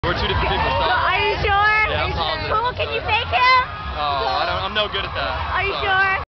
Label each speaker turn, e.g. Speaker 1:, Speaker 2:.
Speaker 1: We're two different people, so.
Speaker 2: Are you sure?
Speaker 1: Yeah, I'm positive.
Speaker 2: Cool, can you fake him?
Speaker 1: Oh, I'm no good at that.
Speaker 2: Are you
Speaker 1: so.
Speaker 2: sure?